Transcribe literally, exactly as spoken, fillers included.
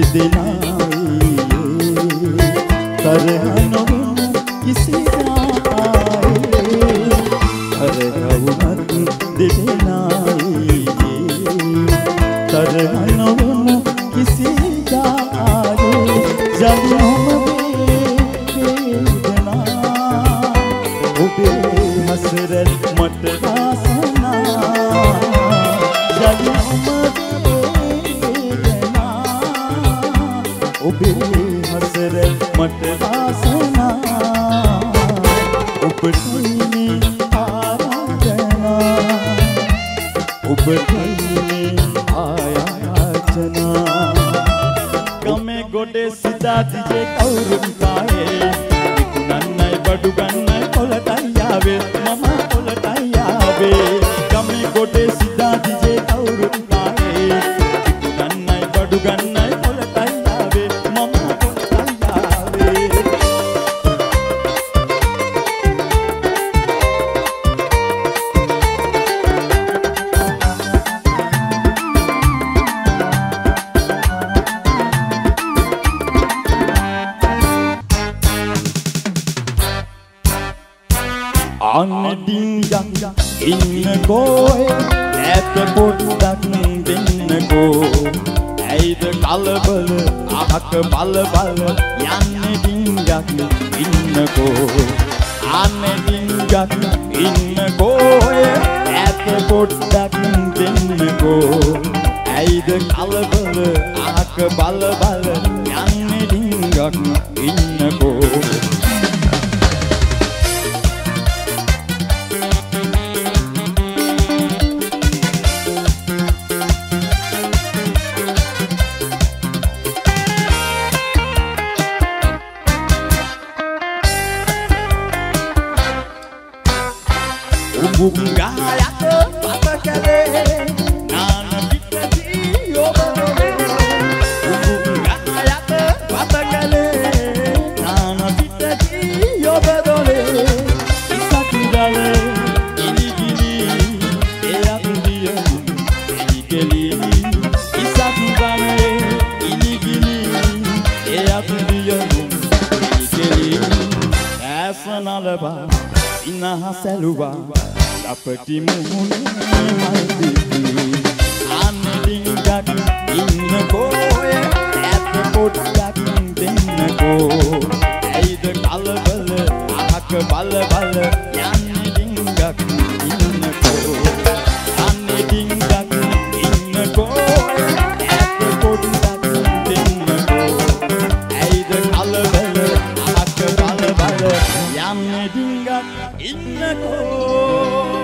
දෙදෙනායි තරහ නොවන කිසිදායි තරහවුනත් දෙදෙනායි තරහ නොවන කිසිදායි ජලයම වේදනා ඔබේ හසරත් මට ආසනා ජලයම ඔබේ හසරත් මට ආසනා ඔබටයි ආරාධනා ඔබටයි ආයාචනා ගමේ ගොඩේ සිතා දිගේ කවුරුත් කායේ විකුණන්නයි බඩු ගන්නයි පොළටයි ආවේ මම පොළටයි ආවේ ගමේ ගොඩේ සිතා දිගේ කවුරුත් කායේ විකුණන්නයි බඩු ගන්නයි අන්නඩින්ගක් ඉන්නකෝ ඈත පොඩ්ඩක් දෙන්නකෝ ඇයිද කලබල අහක බල බල යන්නේ ඩින්ගක් ඉන්නකෝ අන්නඩින්ගක් ඉන්නකෝ ඈත පොඩ්ඩක් දෙන්නකෝ ඇයිද කලබල අහක බල බල යන්නේ ඩින්ගක් ඉන්නකෝ Bunggayat patakale nana pitati obale bunggayat patakale nana pitati obale isakidale iligili eyakudiya iligeli isakidale iligili eyakudiya iligeli asanalaba inahasaluba අපටි මුහුණේ මල්දිවි අන්නඩින්ගක් ඉන්නකෝ ඈත පොඩ්ඩක් දෙන්නකෝ ඇයිද කලබල අහක බල බල යන්නේ ඩින්ගක් ඉන්නකෝ අන්නඩින්ගක් ඉන්නකෝ ඈත පොඩ්ඩක් දෙන්නකෝ ඇයිද කලබල අහක බල බල යන්නේ ඩින්ගක් ඉන්නකෝ